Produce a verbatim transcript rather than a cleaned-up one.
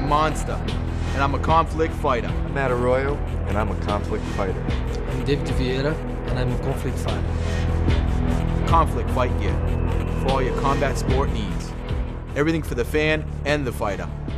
Monstah, and I'm a conflict fighter. I'm Matt Arroyo, and I'm a conflict fighter. I'm David Vieira, and I'm a conflict fighter. Conflict fight gear for all your combat sport needs. Everything for the fan and the fighter.